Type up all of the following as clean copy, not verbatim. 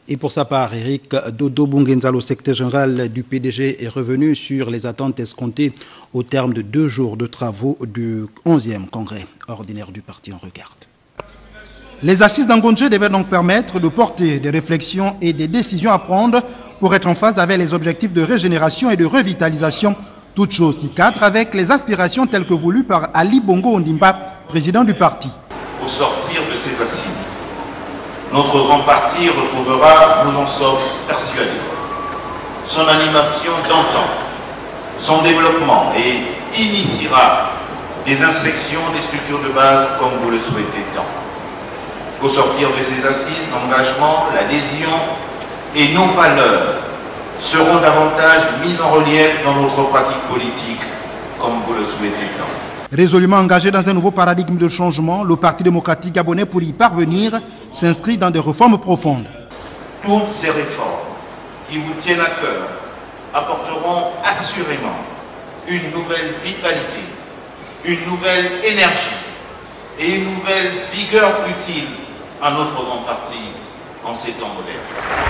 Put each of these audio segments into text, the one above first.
Et pour sa part, Eric Dodo Bungenzalo, secrétaire général du PDG, est revenu sur les attentes escomptées au terme de 2 jours de travaux du 11e congrès ordinaire du parti. On regarde. Les assises d'Angonje devaient donc permettre de porter des réflexions et des décisions à prendre pour être en phase avec les objectifs de régénération et de revitalisation, toutes choses qui cadrent avec les aspirations telles que voulues par Ali Bongo Ondimba, président du parti. Au sortir de ces assises, notre grand parti retrouvera, nous en sommes persuadés, son animation d'antan, son développement et initiera les inspections des structures de base comme vous le souhaitez tant. Au sortir de ces assises, l'engagement, l'adhésion et nos valeurs seront davantage mises en relief dans notre pratique politique comme vous le souhaitez tant. Résolument engagé dans un nouveau paradigme de changement, le Parti démocratique gabonais, pour y parvenir, s'inscrit dans des réformes profondes. Toutes ces réformes qui vous tiennent à cœur apporteront assurément une nouvelle vitalité, une nouvelle énergie et une nouvelle vigueur utile à notre grand parti en ces temps modernes.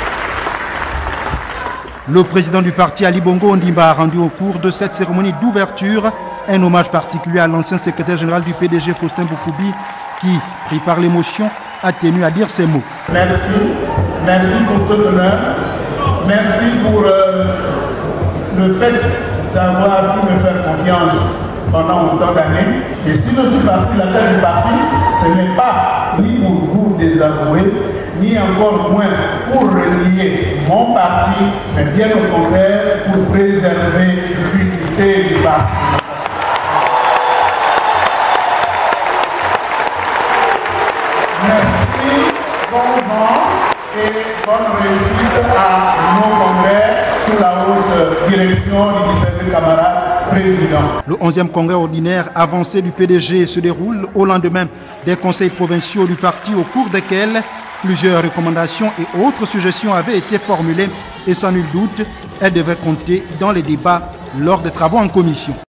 Le président du parti, Ali Bongo Ondimba, a rendu au cours de cette cérémonie d'ouverture un hommage particulier à l'ancien secrétaire général du PDG, Faustin Boukoubi, qui, pris par l'émotion, a tenu à dire ces mots. Merci, merci pour tout l'honneur, merci pour le fait d'avoir pu me faire confiance pendant autant d'années. Et si je suis parti la tête du parti, ce n'est pas ni pour vous désavouer, ni encore moins pour renier mon parti, mais bien au contraire pour préserver l'unité du parti. Merci, bon vent et bonne réussite à nos congrès sous la haute direction du distingué camarade président. Le 11e congrès ordinaire avancé du PDG se déroule au lendemain des conseils provinciaux du parti, au cours desquels plusieurs recommandations et autres suggestions avaient été formulées et sans nul doute, elles devraient compter dans les débats lors des travaux en commission.